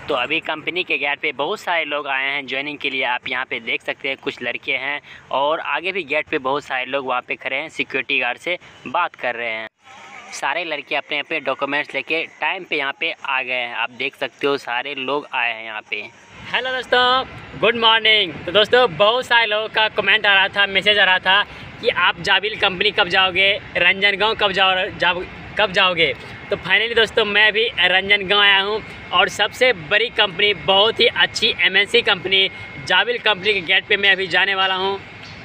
तो अभी कंपनी के गेट पे बहुत सारे लोग आए हैं ज्वाइनिंग के लिए। आप यहाँ पे देख सकते हैं कुछ लड़के हैं और आगे भी गेट पे बहुत सारे लोग वहाँ पे खड़े हैं, सिक्योरिटी गार्ड से बात कर रहे हैं। सारे लड़के अपने अपने डॉक्यूमेंट्स लेके टाइम पे यहाँ पे आ गए हैं। आप देख सकते हो सारे लोग आए हैं यहाँ पे। हेलो दोस्तों, गुड मॉर्निंग। तो दोस्तों बहुत सारे लोगों का कमेंट आ रहा था, मैसेज आ रहा था कि आप जाबिल कंपनी कब जाओगे, रंजनगांव कब जाओगे। तो फाइनली दोस्तों मैं भी रंजनगांव आया हूँ और सबसे बड़ी कंपनी, बहुत ही अच्छी MNC कंपनी जाबिल कंपनी के गेट पे मैं अभी जाने वाला हूँ।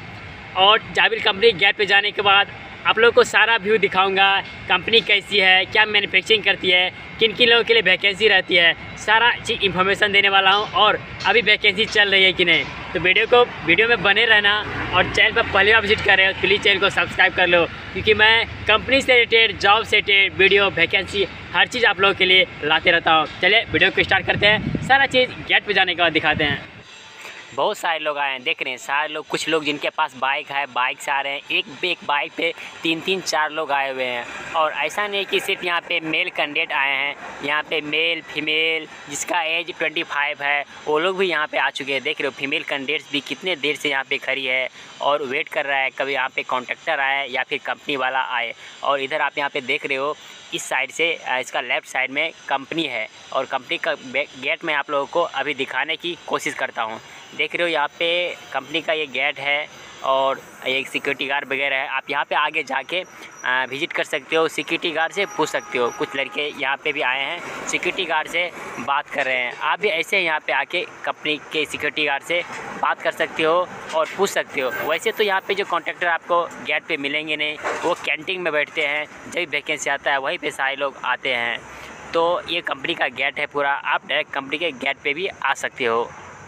और जाबिल कंपनी गेट पे जाने के बाद आप लोगों को सारा व्यू दिखाऊंगा, कंपनी कैसी है, क्या मैन्युफैक्चरिंग करती है, किन किन लोगों के लिए वैकेंसी रहती है, सारा चीज़ इन्फॉर्मेशन देने वाला हूं। और अभी वैकेंसी चल रही है कि नहीं, तो वीडियो में बने रहना। और चैनल पर पहली बार विजिट कर रहे हो तो प्लीज़ चैनल को सब्सक्राइब कर लो, क्योंकि मैं कंपनी से रिलेटेड, जॉब से रिलेटेड वीडियो, वैकेंसी, हर चीज़ आप लोगों के लिए लाते रहता हूँ। चलिए वीडियो को स्टार्ट करते हैं, सारा चीज़ गेट पर जाने के बाद दिखाते हैं। बहुत सारे लोग आए हैं, देख रहे हैं सारे लोग। कुछ लोग जिनके पास बाइक है, बाइक से आ रहे हैं। एक बाइक पे 3-4 लोग आए हुए हैं। और ऐसा नहीं कि सिर्फ यहाँ पे मेल कैंडिडेट आए हैं, यहाँ पे मेल फीमेल जिसका एज 25 है वो लोग भी यहाँ पे आ चुके हैं। देख रहे हो फीमेल कैंडिडेट्स भी कितने देर से यहाँ पे खड़ी है और वेट कर रहा है, कभी यहाँ पे कॉन्ट्रैक्टर आए या फिर कंपनी वाला आए। और इधर आप यहाँ पे देख रहे हो इस साइड से, इसका लेफ़्ट साइड में कंपनी है और कंपनी का गेट मैं आप लोगों को अभी दिखाने की कोशिश करता हूँ। देख रहे हो यहाँ पे कंपनी का ये गेट है और एक सिक्योरिटी गार्ड वगैरह है। आप यहाँ पे आगे जाके विज़िट कर सकते हो, सिक्योरिटी गार्ड से पूछ सकते हो। कुछ लड़के यहाँ पे भी आए हैं, सिक्योरिटी गार्ड से बात कर रहे हैं। आप भी ऐसे यहाँ पे आके कंपनी के सिक्योरिटी गार्ड से बात कर सकते हो और पूछ सकते हो। वैसे तो यहाँ पे जो कॉन्ट्रैक्टर आपको गेट पे मिलेंगे नहीं, वो कैंटीन में बैठते हैं, जब वैकेंसी आता है वहीं पे सारे लोग आते हैं। तो ये कंपनी का गेट है पूरा, आप डायरेक्ट कंपनी के गेट पे भी आ सकते हो।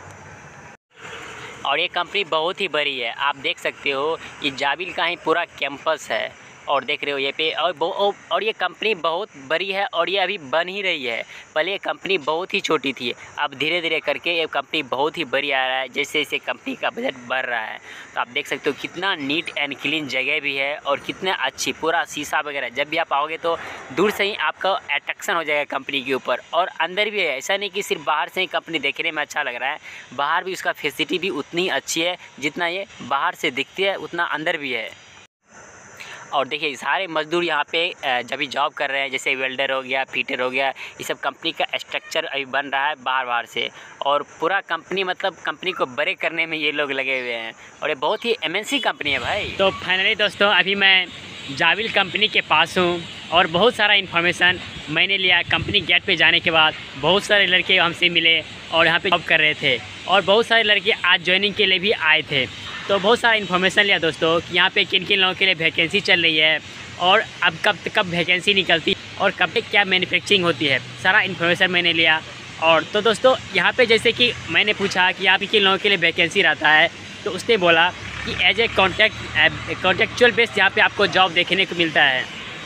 और ये कंपनी बहुत ही बड़ी है, आप देख सकते हो ये जाबिल का ही पूरा कैंपस है। और देख रहे हो ये पे और ये कंपनी बहुत बड़ी है और ये अभी बन ही रही है। पहले ये कंपनी बहुत ही छोटी थी, अब धीरे धीरे करके ये कंपनी बहुत ही बड़ी आ रहा है। जैसे जैसे कंपनी का बजट बढ़ रहा है तो आप देख सकते हो कितना नीट एंड क्लीन जगह भी है और कितना अच्छी, पूरा शीशा वगैरह। जब भी आप आओगे तो दूर से ही आपका अट्रैक्शन हो जाएगा कंपनी के ऊपर। और अंदर भी है, ऐसा नहीं कि सिर्फ बाहर से ही कंपनी देखने में अच्छा लग रहा है, बाहर भी उसका फैसिलिटी भी उतनी अच्छी है। जितना ये बाहर से दिखती है उतना अंदर भी है। और देखिए सारे मज़दूर यहाँ पे जब भी जॉब कर रहे हैं, जैसे वेल्डर हो गया, फिटर हो गया, ये सब कंपनी का स्ट्रक्चर अभी बन रहा है बाहर से। और पूरा कंपनी, मतलब कंपनी को बड़े करने में ये लोग लगे हुए हैं और ये बहुत ही MNC कंपनी है भाई। तो फाइनली दोस्तों अभी मैं जाबिल कंपनी के पास हूँ और बहुत सारा इन्फॉर्मेशन मैंने लिया। कंपनी गेट पे जाने के बाद बहुत सारे लड़के हमसे मिले और यहाँ पे जॉब कर रहे थे और बहुत सारे लड़के आज ज्वाइनिंग के लिए भी आए थे। तो बहुत सारा इन्फॉर्मेशन लिया दोस्तों कि यहाँ पे किन किन लोगों के लिए वैकेंसी चल रही है और अब कब वैकेंसी निकलती और कब क्या मैन्युफैक्चरिंग होती है, सारा इन्फॉर्मेशन मैंने लिया। और तो दोस्तों यहाँ पे जैसे कि मैंने पूछा कि यहाँ पे किन लोगों के लिए वैकेंसी रहता है, तो उसने बोला कि एज ए कॉन्ट्रैक्चुअल बेस यहाँ पे आपको जॉब देखने को मिलता है।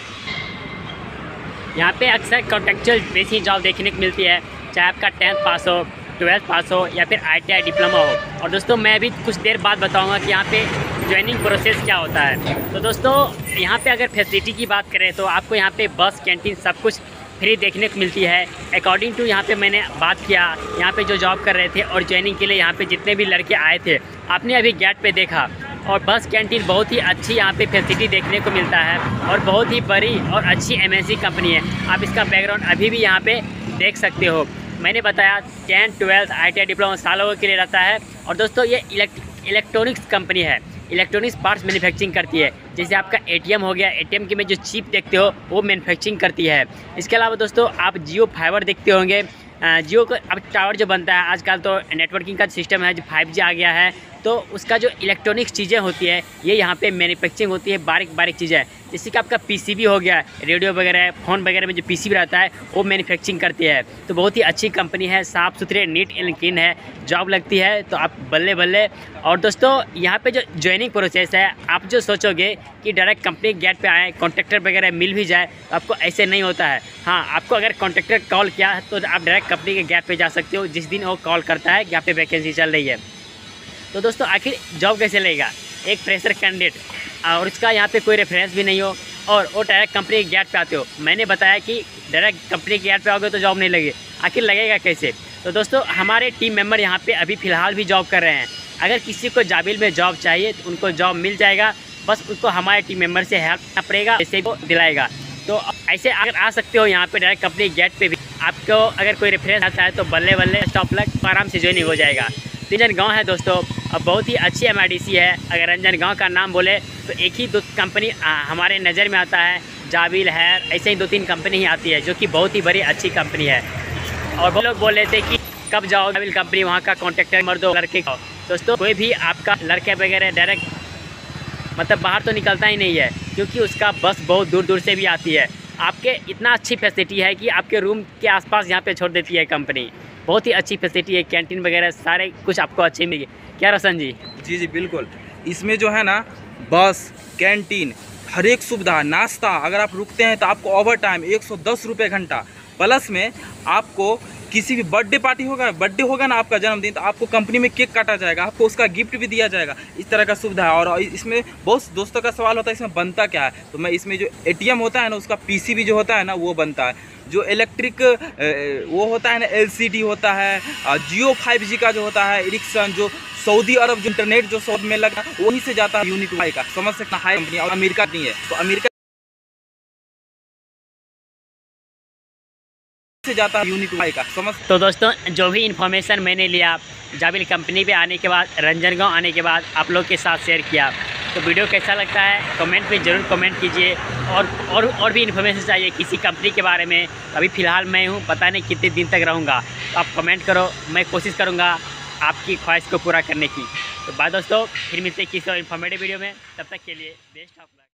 यहाँ पे अक्सर कॉन्ट्रैक्चुअल बेस ही जॉब देखने को मिलती है, चाहे आपका 10th पास हो, 12th पास हो या फिर ITI डिप्लोमा हो। और दोस्तों मैं भी कुछ देर बाद बताऊंगा कि यहाँ पे ज्वाइनिंग प्रोसेस क्या होता है। तो दोस्तों यहाँ पे अगर फैसिलिटी की बात करें तो आपको यहाँ पे बस, कैंटीन सब कुछ फ्री देखने को मिलती है। अकॉर्डिंग टू यहाँ पे मैंने बात किया, यहाँ पे जो जॉब कर रहे थे और ज्वाइनिंग के लिए यहाँ पे जितने भी लड़के आए थे, आपने अभी गेट पे देखा। और बस कैंटीन बहुत ही अच्छी यहाँ पे फैसिलिटी देखने को मिलता है और बहुत ही बड़ी और अच्छी MNC कंपनी है। आप इसका बैकग्राउंड अभी भी यहाँ पे देख सकते हो। मैंने बताया 10th 12th ITI डिप्लोमा सालों के लिए रहता है। और दोस्तों ये इलेक्ट्रॉनिक्स कंपनी है, इलेक्ट्रॉनिक्स पार्ट्स मैन्युफैक्चरिंग करती है। जैसे आपका ATM हो गया, ATM के में जो चिप देखते हो वो मैन्युफैक्चरिंग करती है। इसके अलावा दोस्तों आप जियो फाइबर देखते होंगे, जियो का अब टावर जो बनता है, आजकल तो नेटवर्किंग का सिस्टम है, जो 5G आ गया है, तो उसका जो इलेक्ट्रॉनिक्स चीज़ें होती है ये यहाँ पे मैन्युफैक्चरिंग होती है, बारीक चीज़ें। जैसे कि आपका PCB हो गया, रेडियो वगैरह, फ़ोन वगैरह में जो PCB रहता है वो मैन्युफैक्चरिंग करती है। तो बहुत ही अच्छी कंपनी है, साफ़ सुथरे, नीट एंड क्लीन है, जॉब लगती है तो आप बल्ले। और दोस्तों यहाँ पे जो ज्वाइनिंग प्रोसेस है, आप जो सोचोगे कि डायरेक्ट कंपनी गेट पे आए, कॉन्ट्रैक्टर वगैरह मिल भी जाए, तो आपको ऐसे नहीं होता है। हाँ, आपको अगर कॉन्ट्रैक्टर कॉल किया तो आप डायरेक्ट कंपनी के गेट पे जा सकते हो जिस दिन वो कॉल करता है कि यहाँ पे वैकेंसी चल रही है। तो दोस्तों आखिर जॉब कैसे लेगा एक फ्रेशर कैंडिडेट और उसका यहाँ पे कोई रेफरेंस भी नहीं हो और वो डायरेक्ट कंपनी के गेट पे आते हो। मैंने बताया कि डायरेक्ट कंपनी के गेट पे आओगे तो जॉब नहीं लगे, आखिर लगेगा कैसे। तो दोस्तों हमारे टीम मेंबर यहाँ पे अभी फ़िलहाल भी जॉब कर रहे हैं। अगर किसी को जाबिल में जॉब चाहिए तो उनको जॉब मिल जाएगा, बस उसको हमारे टीम मेंबर से हेल्प करना पड़ेगा, जैसे वो दिलाएगा। तो ऐसे अगर आ सकते हो यहाँ पे डायरेक्ट कंपनी गेट पे भी। आपको अगर कोई रेफरेंस आता है तो बल्ले बल्ले स्टॉप लग आराम से ज्वाइनिंग हो जाएगा। रंजन गाँव है दोस्तों, अब बहुत ही अच्छी MIDC है। अगर रंजन गाँव का नाम बोले तो एक ही दो कंपनी हमारे नज़र में आता है, जाबिल है, ऐसे ही 2-3 कंपनी ही आती है जो कि बहुत ही बड़ी अच्छी कंपनी है। और वो लोग बोल रहे थे कि कब जाओ जाबिल कंपनी, वहाँ का कॉन्ट्रैक्टर मर दो लड़के का। दोस्तों कोई भी आपका लड़के वगैरह डायरेक्ट मतलब बाहर तो निकलता ही नहीं है, क्योंकि उसका बस बहुत दूर दूर से भी आती है। आपके इतना अच्छी फैसिलिटी है कि आपके रूम के आसपास यहाँ पे छोड़ देती है कंपनी। बहुत ही अच्छी फैसिलिटी है, कैंटीन वगैरह सारे कुछ आपको अच्छे मिलेंगे। क्या रोशन जी? जी जी बिल्कुल। इसमें जो है ना बस, कैंटीन, हर एक सुविधा, नाश्ता, अगर आप रुकते हैं तो आपको ओवर टाइम 110 रुपये घंटा, प्लस में आपको किसी भी बर्थडे होगा ना आपका जन्मदिन, तो आपको कंपनी में केक काटा जाएगा, आपको उसका गिफ्ट भी दिया जाएगा। इस तरह का सुविधा है। और इसमें बहुत दोस्तों का सवाल होता है इसमें बनता क्या है, तो मैं इसमें जो ATM होता है ना उसका PC भी जो होता है ना वो बनता है। जो इलेक्ट्रिक वो होता है ना LCD होता है, जियो 5G का जो होता है, एरिक्सन जो सऊदी अरब जो इंटरनेट जो सब में लगा वहीं से जाता है यूनिक वाई का, समझ सकता है कंपनी। और अमेरिका नहीं है तो अमेरिका से जाता है यूनिक वाई का, समझ। तो दोस्तों जो भी इन्फॉर्मेशन मैंने लिया जाबिल कंपनी पे आने के बाद, रंजन गाँव आने के बाद आप लोग के साथ शेयर किया, तो वीडियो कैसा लगता है कमेंट में ज़रूर कमेंट कीजिए। और भी इन्फॉर्मेशन चाहिए किसी कंपनी के बारे में, अभी फ़िलहाल मैं हूँ, पता नहीं कितने दिन तक रहूँगा, तो आप कमेंट करो, मैं कोशिश करूँगा आपकी ख्वाहिश को पूरा करने की। तो बाय दोस्तों, फिर मिलते हैं किसी और इन्फॉर्मेटिव वीडियो में, तब तक के लिए बेस्ट ऑफ लक।